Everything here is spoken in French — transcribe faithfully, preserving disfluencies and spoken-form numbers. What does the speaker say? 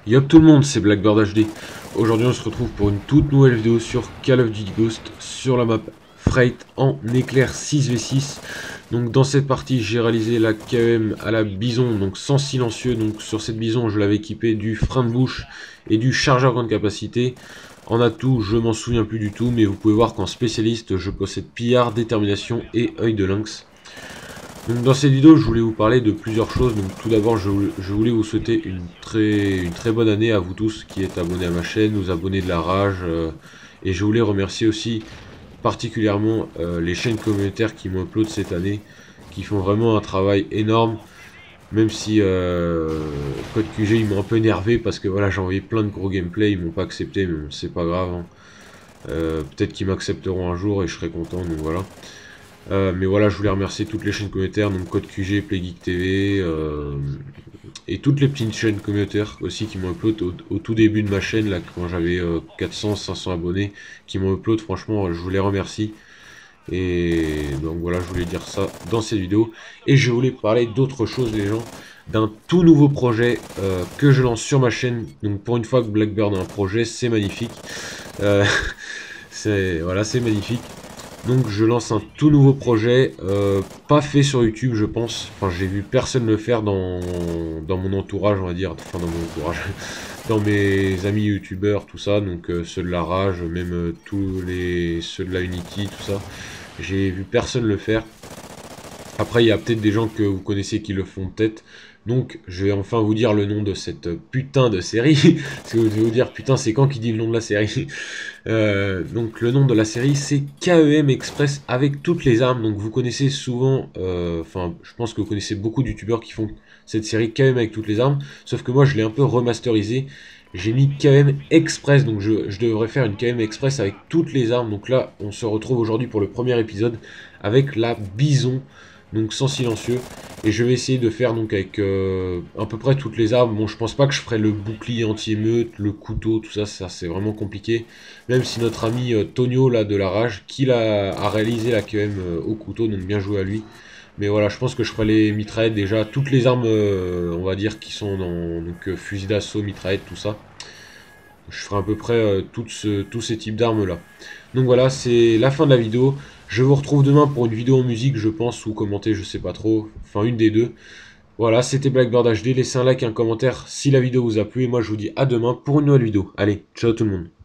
Yop tout le monde, c'est Blackbird H D. Aujourd'hui on se retrouve pour une toute nouvelle vidéo sur Call of Duty Ghost sur la map Freight en éclair six v six. Donc dans cette partie j'ai réalisé la K E M à la Bison, donc sans silencieux. Donc sur cette Bison je l'avais équipé du frein de bouche et du chargeur grande capacité. En atout je m'en souviens plus du tout, mais vous pouvez voir qu'en spécialiste je possède pillard, détermination et œil de lynx. Donc dans cette vidéo je voulais vous parler de plusieurs choses. Donc tout d'abord je, je voulais vous souhaiter une très, une très bonne année à vous tous qui êtes abonnés à ma chaîne, aux abonnés de la rage, euh, et je voulais remercier aussi particulièrement euh, les chaînes communautaires qui m'ont upload cette année, qui font vraiment un travail énorme. Même si euh, Code Q G ils m'ont un peu énervé parce que voilà, j'ai envoyé plein de gros gameplay, ils m'ont pas accepté, mais bon, c'est pas grave, hein. Euh, peut-être qu'ils m'accepteront un jour et je serai content, donc voilà. Euh, mais voilà, je voulais remercier toutes les chaînes communautaires, donc Code Q G, PlayGeek T V, euh, et toutes les petites chaînes communautaires aussi qui m'ont upload au, au tout début de ma chaîne, là, quand j'avais euh, quatre cents, cinq cents abonnés, qui m'ont upload. Franchement, je vous les remercie. Et donc voilà, je voulais dire ça dans cette vidéo. Et je voulais parler d'autre chose, les gens, d'un tout nouveau projet euh, que je lance sur ma chaîne. Donc pour une fois que Blackbird a un projet, c'est magnifique. Euh, c'est voilà, c'est magnifique. Donc je lance un tout nouveau projet, euh, pas fait sur YouTube je pense, enfin j'ai vu personne le faire dans, dans mon entourage on va dire, enfin dans mon entourage, dans mes amis youtubeurs tout ça, donc euh, ceux de la rage, même euh, tous les ceux de la Unity, tout ça, j'ai vu personne le faire. Après il y a peut-être des gens que vous connaissez qui le font peut-être. Donc je vais enfin vous dire le nom de cette putain de série. Parce que vous devez vous dire putain c'est quand qui dit le nom de la série. euh, Donc le nom de la série c'est K E M Express avec toutes les armes. Donc vous connaissez souvent, euh, enfin je pense que vous connaissez beaucoup de youtubeurs qui font cette série K E M avec toutes les armes. Sauf que moi je l'ai un peu remasterisé. J'ai mis K E M Express, donc je, je devrais faire une K E M Express avec toutes les armes. Donc là on se retrouve aujourd'hui pour le premier épisode avec la Bison. Donc sans silencieux, et je vais essayer de faire donc avec euh, à peu près toutes les armes. Bon, je pense pas que je ferai le bouclier anti-émeute, le couteau, tout ça, ça c'est vraiment compliqué. Même si notre ami euh, Tonio là de la rage, qui a, a réalisé la Q M euh, au couteau, donc bien joué à lui. Mais voilà, je pense que je ferai les mitraillettes déjà, toutes les armes, euh, on va dire, qui sont dans donc euh, fusil d'assaut, mitraillette, tout ça. Je ferai à peu près euh, tout ce, tous ces types d'armes là. Donc voilà, c'est la fin de la vidéo. Je vous retrouve demain pour une vidéo en musique, je pense, ou commenter, je sais pas trop. Enfin, une des deux. Voilà, c'était Blackbird H D. Laissez un like et un commentaire si la vidéo vous a plu. Et moi, je vous dis à demain pour une nouvelle vidéo. Allez, ciao tout le monde.